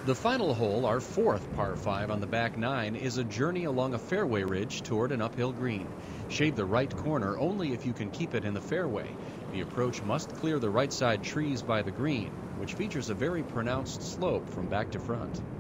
The final hole, our fourth par 5 on the back nine, is a journey along a fairway ridge toward an uphill green. Shave the right corner only if you can keep it in the fairway. The approach must clear the right side trees by the green, which features a very pronounced slope from back to front.